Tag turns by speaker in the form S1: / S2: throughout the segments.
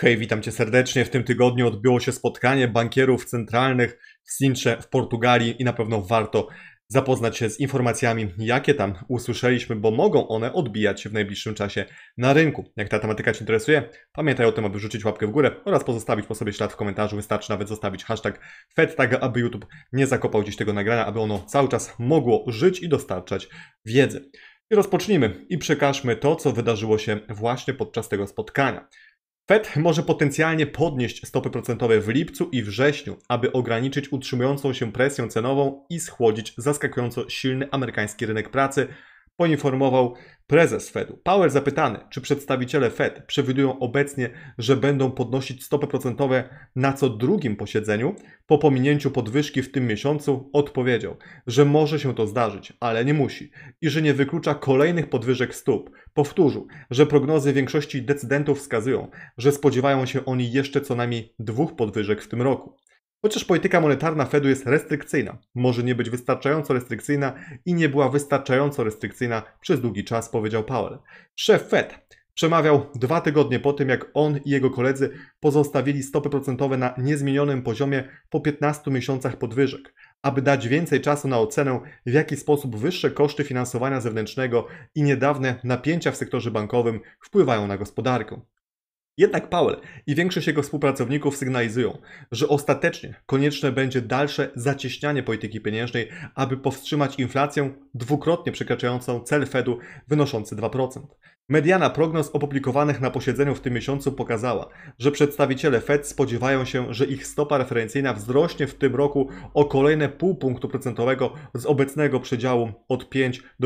S1: Hej, witam Cię serdecznie. W tym tygodniu odbyło się spotkanie bankierów centralnych w Sintrze w Portugalii i na pewno warto zapoznać się z informacjami, jakie tam usłyszeliśmy, bo mogą one odbijać się w najbliższym czasie na rynku. Jak ta tematyka Cię interesuje, pamiętaj o tym, aby rzucić łapkę w górę oraz pozostawić po sobie ślad w komentarzu. Wystarczy nawet zostawić hashtag Fed, tak aby YouTube nie zakopał dziś tego nagrania, aby ono cały czas mogło żyć i dostarczać wiedzy. I rozpocznijmy i przekażmy to, co wydarzyło się właśnie podczas tego spotkania. Fed może potencjalnie podnieść stopy procentowe w lipcu i wrześniu, aby ograniczyć utrzymującą się presję cenową i schłodzić zaskakująco silny amerykański rynek pracy, poinformował prezes Fedu. Powell zapytany, czy przedstawiciele Fed przewidują obecnie, że będą podnosić stopy procentowe na co drugim posiedzeniu, po pominięciu podwyżki w tym miesiącu odpowiedział, że może się to zdarzyć, ale nie musi i że nie wyklucza kolejnych podwyżek stóp. Powtórzył, że prognozy większości decydentów wskazują, że spodziewają się oni jeszcze co najmniej 2 podwyżek w tym roku. Chociaż polityka monetarna Fedu jest restrykcyjna, może nie być wystarczająco restrykcyjna i nie była wystarczająco restrykcyjna przez długi czas, powiedział Powell. Szef Fed przemawiał 2 tygodnie po tym, jak on i jego koledzy pozostawili stopy procentowe na niezmienionym poziomie po 15 miesiącach podwyżek, aby dać więcej czasu na ocenę, w jaki sposób wyższe koszty finansowania zewnętrznego i niedawne napięcia w sektorze bankowym wpływają na gospodarkę. Jednak Powell i większość jego współpracowników sygnalizują, że ostatecznie konieczne będzie dalsze zacieśnianie polityki pieniężnej, aby powstrzymać inflację dwukrotnie przekraczającą cel Fedu wynoszący 2%. Mediana prognoz opublikowanych na posiedzeniu w tym miesiącu pokazała, że przedstawiciele Fed spodziewają się, że ich stopa referencyjna wzrośnie w tym roku o kolejne 0,5 punktu procentowego z obecnego przedziału od 5 do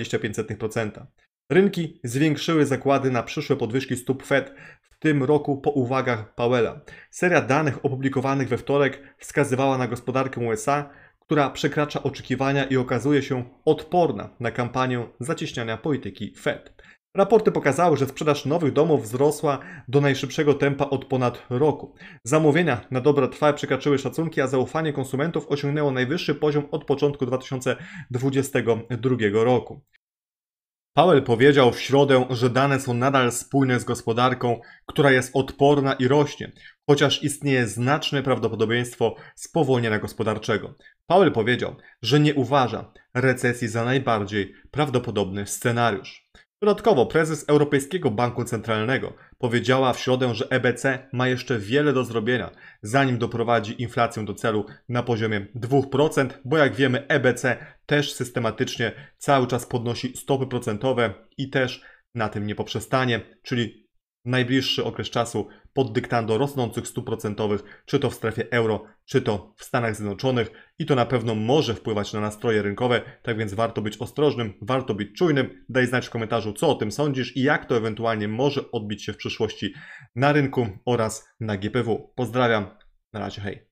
S1: 5,25%. Rynki zwiększyły zakłady na przyszłe podwyżki stóp Fed w tym roku po uwagach Powella. Seria danych opublikowanych we wtorek wskazywała na gospodarkę USA, która przekracza oczekiwania i okazuje się odporna na kampanię zacieśniania polityki Fed. Raporty pokazały, że sprzedaż nowych domów wzrosła do najszybszego tempa od ponad roku. Zamówienia na dobra trwałe przekraczyły szacunki, a zaufanie konsumentów osiągnęło najwyższy poziom od początku 2022 roku. Powell powiedział w środę, że dane są nadal spójne z gospodarką, która jest odporna i rośnie, chociaż istnieje znaczne prawdopodobieństwo spowolnienia gospodarczego. Powell powiedział, że nie uważa recesji za najbardziej prawdopodobny scenariusz. Dodatkowo prezes Europejskiego Banku Centralnego powiedziała w środę, że EBC ma jeszcze wiele do zrobienia, zanim doprowadzi inflację do celu na poziomie 2%, bo jak wiemy EBC też systematycznie cały czas podnosi stopy procentowe i też na tym nie poprzestanie, czyli najbliższy okres czasu pod dyktando rosnących stóp procentowych, czy to w strefie euro, czy to w Stanach Zjednoczonych i to na pewno może wpływać na nastroje rynkowe, tak więc warto być ostrożnym, warto być czujnym. Daj znać w komentarzu, co o tym sądzisz i jak to ewentualnie może odbić się w przyszłości na rynku oraz na GPW. Pozdrawiam, na razie, hej.